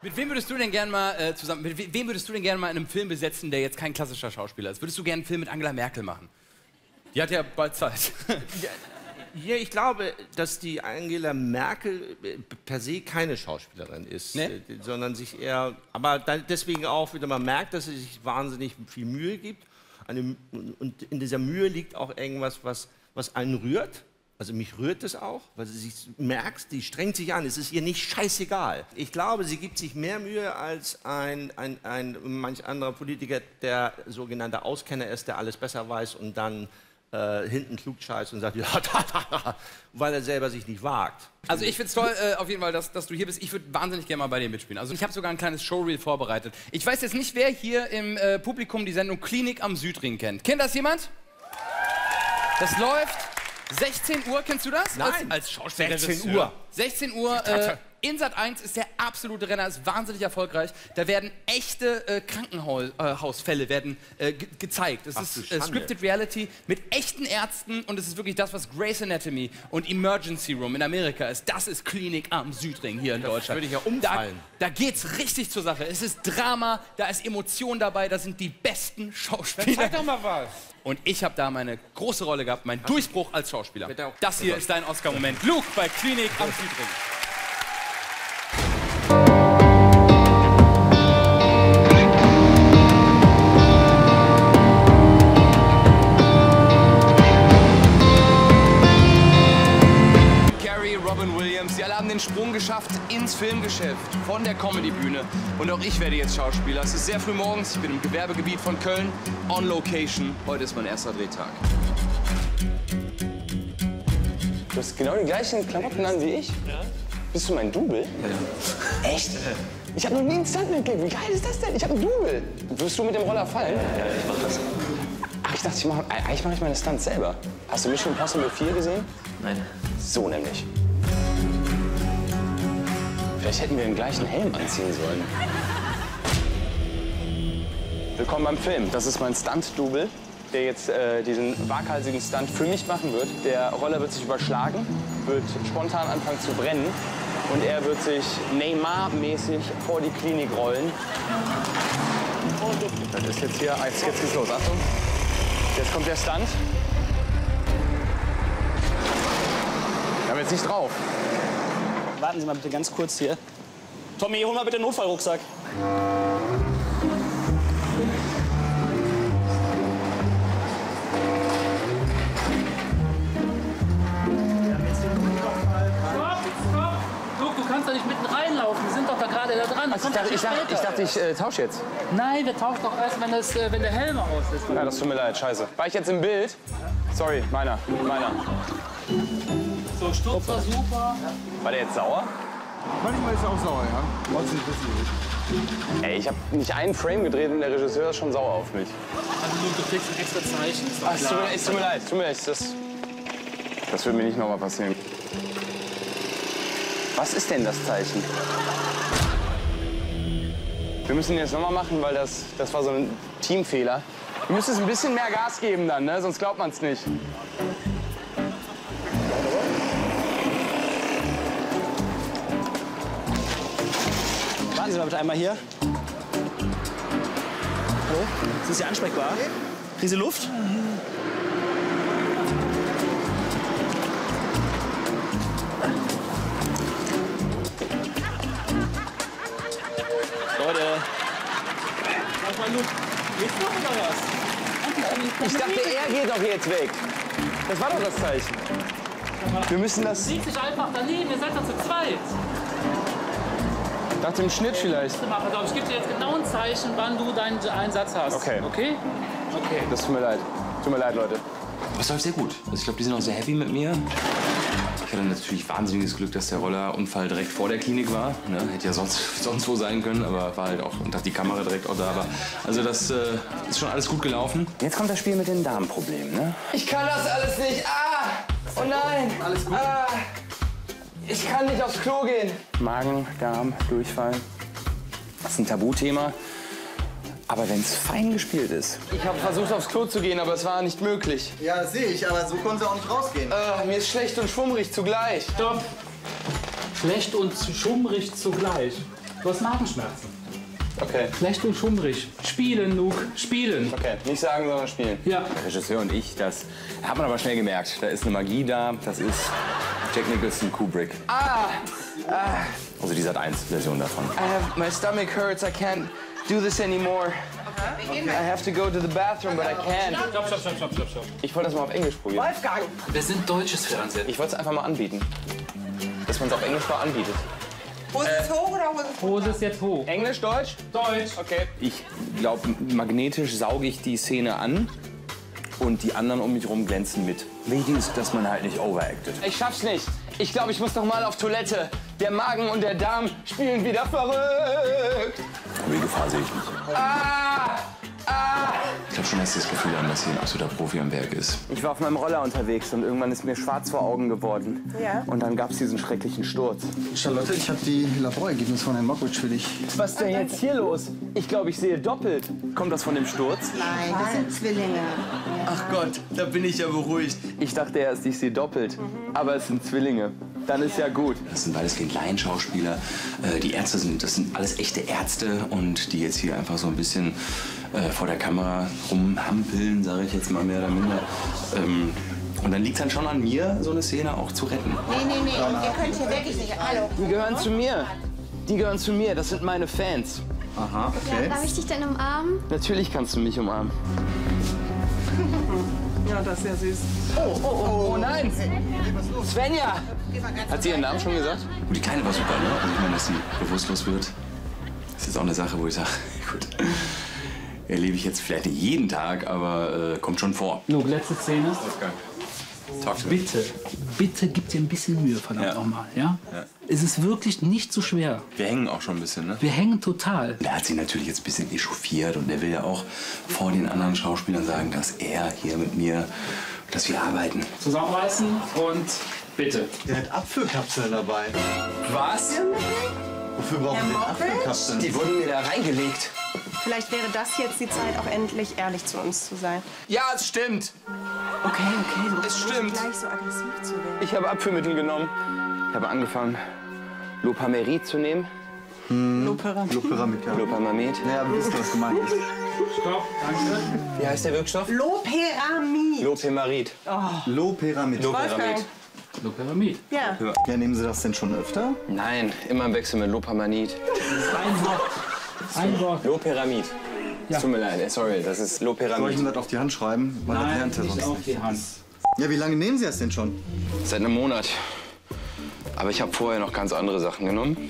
Mit wem würdest du denn gerne mal wem würdest du denn gerne mal in einem Film besetzen, der jetzt kein klassischer Schauspieler ist? Würdest du gerne einen Film mit Angela Merkel machen? Die hat ja bald Zeit. Ja, ich glaube, dass die Angela Merkel per se keine Schauspielerin ist, nee? Sondern sich eher, aber deswegen auch wieder, man merkt, dass sie sich wahnsinnig viel Mühe gibt. Und in dieser Mühe liegt auch irgendwas, was einen rührt. Also mich rührt es auch, weil du merkst, die strengt sich an, es ist ihr nicht scheißegal. Ich glaube, sie gibt sich mehr Mühe als ein manch anderer Politiker, der sogenannter Auskenner ist, der alles besser weiß und dann hinten klugscheißt und sagt, ja, weil er selber sich nicht wagt. Also ich finde es toll, auf jeden Fall, dass du hier bist. Ich würde wahnsinnig gerne mal bei dir mitspielen. Also ich habe sogar ein kleines Showreel vorbereitet. Ich weiß jetzt nicht, wer hier im Publikum die Sendung Klinik am Südring kennt. Kennt das jemand? Das läuft 16 Uhr, kennst du das? Nein. Als Schauspieler. 16 Uhr. 16 Uhr, in Sat.1 ist der absolute Renner, ist wahnsinnig erfolgreich. Da werden echte Krankenhausfälle gezeigt. Es ist Scripted Reality mit echten Ärzten und es ist wirklich das, was Grey's Anatomy und Emergency Room in Amerika ist. Das ist Klinik am Südring hier in Deutschland. Würde ich ja umfallen. Da geht's richtig zur Sache. Es ist Drama, da ist Emotion dabei, da sind die besten Schauspieler. Zeig doch mal was. Und ich habe da meine große Rolle gehabt, meinen Durchbruch als Schauspieler. Das hier ist dein Oscar-Moment. Luke bei Klinik am Südring. Robin Williams, sie alle haben den Sprung geschafft ins Filmgeschäft von der Comedybühne. Und auch ich werde jetzt Schauspieler. Es ist sehr früh morgens, ich bin im Gewerbegebiet von Köln, on location. Heute ist mein erster Drehtag. Du hast genau die gleichen Klamotten an wie ich? Ja. Bist du mein Double? Ja. Echt? Ich habe noch nie einen Stuntman gekriegt. Wie geil ist das denn? Ich habe einen Double. Wirst du mit dem Roller fallen? Ja, ich mach das. Ach, ich dachte, eigentlich mache ich meine Stunts selber. Hast du Mission Impossible 4 gesehen? Nein. So nämlich. Vielleicht hätten wir den gleichen Helm anziehen sollen. Willkommen beim Film. Das ist mein Stunt-Double, der jetzt diesen waghalsigen Stunt für mich machen wird. Der Roller wird sich überschlagen, wird spontan anfangen zu brennen und er wird sich Neymar-mäßig vor die Klinik rollen. Das ist jetzt hier, jetzt geht's los. Achtung. Jetzt kommt der Stunt. Wir haben jetzt nicht drauf. Warten Sie mal bitte ganz kurz hier. Tommy, hol mal bitte den Notfallrucksack. Stopp! Luke, du kannst doch nicht mitten reinlaufen. Wir sind doch da gerade da dran. Ich dachte, ich tausche jetzt. Nein, wir tauschen doch erst, wenn der Helm aus ist. Ja, das tut mir leid, scheiße. War ich jetzt im Bild? Sorry, meiner. So, Sturz war super. War der jetzt sauer? Manchmal ist er auch sauer, ja. Trotzdem wissen wir. Ey, ich habe nicht einen Frame gedreht und der Regisseur ist schon sauer auf mich. Also Luke, du kriegst ein extra Zeichen. Ach, es tut mir leid. Das wird mir nicht nochmal passieren. Was ist denn das Zeichen? Wir müssen ihn jetzt nochmal machen, weil das war so ein Teamfehler. Du müsstest ein bisschen mehr Gas geben dann, ne? Sonst glaubt man es nicht. Warten Sie mal bitte einmal hier. Hallo? Sind Sie ansprechbar? Kriegen Sie Luft? Leute. Sag mal, Luke, geht's noch oder was? Ich dachte, er geht doch jetzt weg. Das war doch das Zeichen. Wir müssen das... Liegt sich einfach daneben, ihr seid doch zu zweit. Nach dem Schnitt vielleicht. Ich gebe dir jetzt genau ein Zeichen, wann du deinen Einsatz hast. Okay. Okay? Okay. Das tut mir leid. Tut mir leid, Leute. Das läuft sehr gut. Also ich glaube, die sind auch sehr happy mit mir. Ich hatte natürlich wahnsinniges Glück, dass der Rollerunfall direkt vor der Klinik war. Ne? Hätte ja sonst wo sein können, aber war halt auch und hat die Kamera direkt auch da. Aber also das ist schon alles gut gelaufen. Jetzt kommt das Spiel mit den Darmproblemen, ne? Ich kann das alles nicht. Ah! Oh nein! Alles gut? Ah! Ich kann nicht aufs Klo gehen. Magen, Darm, Durchfall. Das ist ein Tabuthema. Aber wenn es fein gespielt ist. Ich habe versucht, aufs Klo zu gehen, aber es war nicht möglich. Ja, das sehe ich, aber so konnten Sie auch nicht rausgehen. Mir ist schlecht und schwummrig zugleich. Stopp. Schlecht und schummrig zugleich. Du hast Magenschmerzen. Okay. Schlecht und schummrig. Spielen, Luke, spielen. Okay, nicht sagen, sondern spielen. Ja. Der Regisseur und ich, das hat man aber schnell gemerkt. Da ist eine Magie da, das ist Jack Nicholson, Kubrick. Also die Sat.1-Version davon. My stomach hurts. I can't do this anymore. I have to go to the bathroom, but I can't. Stopp. Ich wollte das mal auf Englisch probieren. Wolfgang! Wir sind deutsches Fernsehen. Ich wollte es einfach mal anbieten. Dass man es auf Englisch mal anbietet. Hose ist hoch oder Hose ist Hose ist jetzt hoch. Englisch, Deutsch? Deutsch. Okay. Ich glaube, magnetisch sauge ich die Szene an und die anderen um mich rum glänzen mit. Wichtig ist, dass man halt nicht overacted. Ich schaff's nicht. Ich glaube, ich muss noch mal auf Toilette. Der Magen und der Darm spielen wieder verrückt. Aber die Gefahr sehe ich nicht. Ich glaube schon, dass Sie das Gefühl haben, dass hier ein absoluter Profi am Werk ist. Ich war auf meinem Roller unterwegs und irgendwann ist mir schwarz vor Augen geworden. Ja. Und dann gab's diesen schrecklichen Sturz. Charlotte, ich habe die Laborergebnisse von Herrn Mockridge für dich. Was ist denn jetzt hier los? Ich glaube, ich sehe doppelt. Kommt das von dem Sturz? Nein, das sind Zwillinge. Ach Gott, da bin ich ja beruhigt. Ich dachte erst, ich sehe doppelt. Aber es sind Zwillinge. Dann ist ja gut. Das sind weitestgehend Laienschauspieler. Die Ärzte das sind alles echte Ärzte und die jetzt hier einfach so ein bisschen vor der Kamera rumhampeln, sage ich jetzt mal mehr oder minder. Und dann liegt es dann schon an mir, so eine Szene auch zu retten. Nee. Ihr könnt hier wirklich nicht. Hallo. Die gehören zu mir. Die gehören zu mir. Das sind meine Fans. Aha, okay. Darf ich dich denn umarmen? Natürlich kannst du mich umarmen. Ja, das ist ja süß. Oh nein! Svenja! Hat sie ihren Namen schon gesagt? Und die Kleine war super, ne? Also ich meine, dass sie bewusstlos wird. Das ist auch eine Sache, wo ich sage, gut, erlebe ich jetzt vielleicht nicht jeden Tag, aber kommt schon vor. Luke, letzte Szene. Talk to me. Bitte gib dir ein bisschen Mühe, verdammt nochmal, ja? Es ist wirklich nicht so schwer. Wir hängen auch schon ein bisschen, ne? Wir hängen total. Der hat sich natürlich jetzt ein bisschen echauffiert und er will ja auch vor den anderen Schauspielern sagen, dass er hier mit mir, dass wir arbeiten. Zusammenreißen und bitte. Der hat Apfelkapseln dabei. Was? Wofür brauchen wir Apfelkapseln? Die wurden mir da reingelegt. Vielleicht wäre das jetzt die Zeit, auch endlich ehrlich zu uns zu sein. Ja, es stimmt. Okay, du Es musst stimmt. nicht gleich so aggressiv zu werden. Ich habe Abführmittel genommen. Ich habe angefangen, Lopamerid zu nehmen. Loperamid. Loperamid, ja. Lopamid. Naja, wir wissen, was gemeint ist. Stopp, danke. Wie heißt der Wirkstoff? Loperamid. Loperamid. Loperamid. Wolfgang. Loperamid. Ja. Ja, nehmen Sie das denn schon öfter? Nein, immer im Wechsel mit Lopamanid. Ein Wort. Ein Wort. Loperamid. Ja. Tut mir leid, sorry, das ist Soll ich Loperamid. Ihnen das auf die Hand schreiben? Weil das Nein, lernt er nicht sonst auf nicht. die Hand. Ja, wie lange nehmen Sie das denn schon? Seit einem Monat. Aber ich habe vorher noch ganz andere Sachen genommen.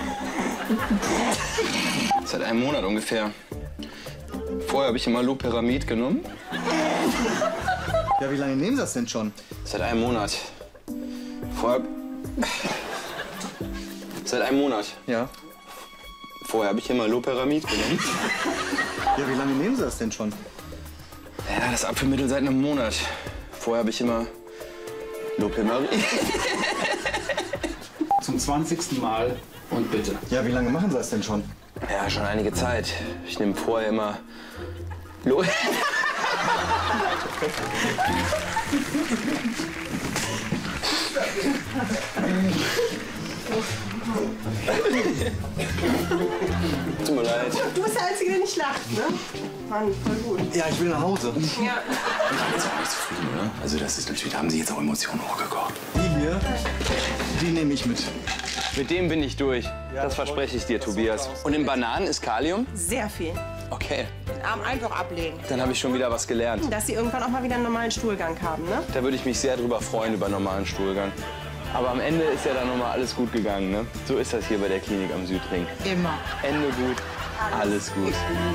Seit einem Monat ungefähr. Vorher habe ich immer Loperamid genommen. Ja, wie lange nehmen Sie das denn schon? Seit einem Monat. Vorher... Seit einem Monat. Ja. Vorher habe ich immer Loperamid genommen. Ja, wie lange nehmen Sie das denn schon? Ja, das Abführmittel seit einem Monat. Vorher habe ich immer Loperamid. Zum 20. Mal und bitte. Ja, wie lange machen Sie das denn schon? Ja, schon einige Zeit. Ich nehme vorher immer Tut mir leid. Du bist der Einzige, der nicht lacht, ne? Mann, voll gut. Ja, ich will nach Hause. Ja. Ich bin jetzt auch nicht zufrieden, oder? Also das ist natürlich, da haben Sie jetzt auch Emotionen hochgekocht. Die hier, die nehme ich mit. Mit dem bin ich durch. Das verspreche ich dir, Tobias. Und in Bananen ist Kalium? Sehr viel. Okay, Den Arm einfach ablegen. dann habe ich schon wieder was gelernt. Dass sie irgendwann auch mal wieder einen normalen Stuhlgang haben, ne? Da würde ich mich sehr drüber freuen, über einen normalen Stuhlgang. Aber am Ende ist ja dann nochmal alles gut gegangen, ne? So ist das hier bei der Klinik am Südring. Immer. Ende gut, alles gut.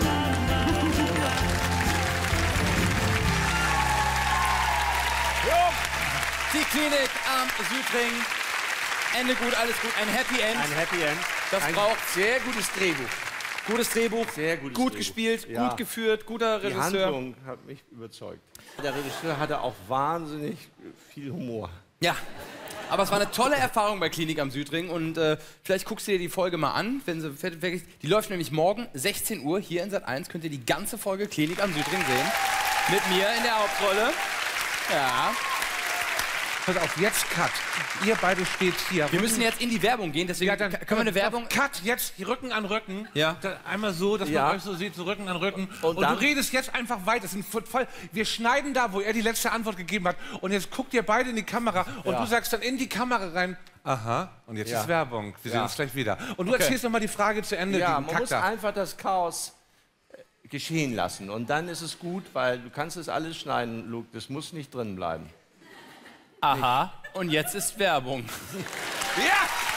Die Klinik am Südring. Ende gut, alles gut. Ein Happy End. Ein Happy End. Das braucht sehr gutes Drehbuch. Gutes Drehbuch, Sehr gutes gut Drehbuch. gespielt, Ja. gut geführt, guter Die Regisseur. Handlung hat mich überzeugt. Der Regisseur hatte auch wahnsinnig viel Humor. Ja, aber es war eine tolle Erfahrung bei Klinik am Südring und vielleicht guckst du dir die Folge mal an, wenn sie fertig ist. Die läuft nämlich morgen 16 Uhr hier in Sat.1. Könnt ihr die ganze Folge Klinik am Südring sehen. Mit mir in der Hauptrolle. Ja. Pass auf, jetzt Cut. Ihr beide steht hier. Wir müssen jetzt in die Werbung gehen, deswegen Ja, dann können wir eine Werbung... Cut, jetzt die Rücken an Rücken. Ja. Einmal so, dass man euch so sieht, so Rücken an Rücken. Und du redest jetzt einfach weiter. Wir schneiden da, wo er die letzte Antwort gegeben hat. Und jetzt guckt ihr beide in die Kamera und du sagst dann in die Kamera rein, aha, und jetzt ist Werbung. Wir sehen uns gleich wieder. Und du erzählst nochmal die Frage zu Ende. Ja, man muss einfach das Chaos geschehen lassen. Und dann ist es gut, weil du kannst es alles schneiden, Luke. Das muss nicht drin bleiben. Aha, und jetzt ist Werbung. Ja!